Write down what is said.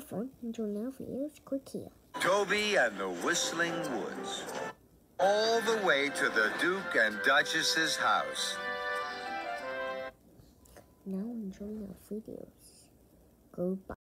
phone. Enjoy now videos. Click here. Toby and the Whistling Woods. All the way to the Duke and Duchess's house. Now enjoy our videos. Goodbye.